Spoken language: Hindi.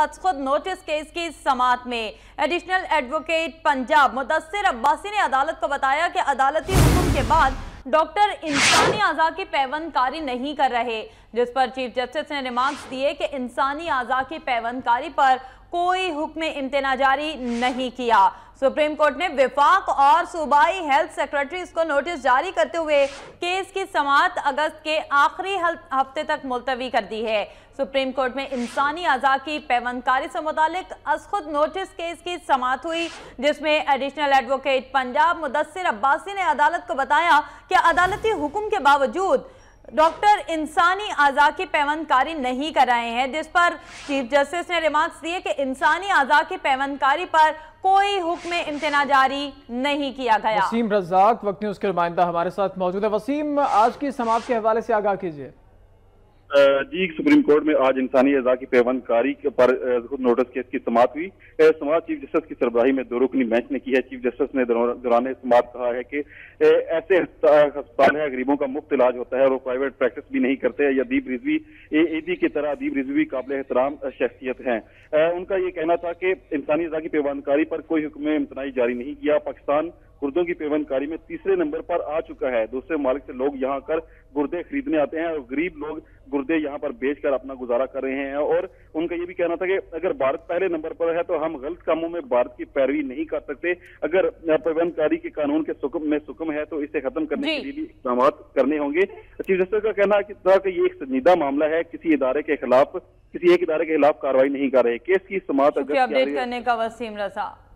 असखुद नोटिस केस की समाअत में एडिशनल एडवोकेट पंजाब मुदस्सिर अब्बासी ने अदालत को बताया कि अदालती हुक्म के बाद डॉक्टर इंसानी आज़ा की पैवंदकारी नहीं कर रहे, जिस पर चीफ जस्टिस ने रिमार्क्स दिए कि इंसानी आज़ा की पैवंदकारी पर कोई हुक्म इम्तना जारी नहीं किया। सुप्रीम कोर्ट ने विफाक और सूबाई हेल्थ सेक्रेटरीज को नोटिस जारी करते हुए केस की समाअत अगस्त के आखिरी हफ्ते तक मुलतवी कर दी है। सुप्रीम कोर्ट में इंसानी आज़ा की पैवंदकारी से मुतालिक असखुद नोटिस केस की समाअत हुई, जिसमें एडिशनल एडवोकेट पंजाब मुदस्सिर अब्बासी ने अदालत को बताया कि अदालती हुक्म के बावजूद डॉक्टर इंसानी आज़ा की पैवंदकारी नहीं कर रहे हैं, जिस पर चीफ जस्टिस ने रिमार्क्स दिए कि इंसानी आज़ा की पैवंदकारी पर कोई हुक्म इम्तना जारी नहीं किया गया। वसीम रज़ाक वक्त न्यूज़ के नुमाइंदा हमारे साथ मौजूद है। वसीम, आज की समाअत के हवाले से आगाह कीजिए। जी, सुप्रीम कोर्ट में आज इंसानी अज़ा की पैवंदकारी पर नोटिस केस की समाअत हुई। समाअत चीफ जस्टिस की सरबराही में दो रुकनी बेंच ने की है। चीफ जस्टिस ने दौरान समाअत कहा है कि ऐसे अस्पताल है, गरीबों का मुफ्त इलाज होता है और वो प्राइवेट प्रैक्टिस भी नहीं करते हैं। अदीब रिजवी ईदी की तरह अदीब रिजवी भी काबिल एहतराम शख्सियत हैं। उनका ये कहना था कि इंसानी अज़ा की पैवंदकारी पर कोई हुक्म इम्तनाई जारी नहीं किया। पाकिस्तान गुर्दों की पैवंदकारी में तीसरे नंबर पर आ चुका है। दूसरे मालिक से लोग यहाँ कर गुर्दे खरीदने आते हैं और गरीब लोग गुर्दे यहाँ पर बेचकर अपना गुजारा कर रहे हैं। और उनका ये भी कहना था कि अगर भारत पहले नंबर पर है तो हम गलत कामों में भारत की पैरवी नहीं कर सकते। अगर पैवंदकारी के कानून के सुकम है तो इसे खत्म करने के लिए भी इक़दाम करने होंगे। चीफ जस्टिस का कहना है कि ये एक संजीदा मामला है, किसी एक इदारे के खिलाफ कार्रवाई नहीं कर रहे। केस की समाअत अपडेट करने का वसीम रज़ा।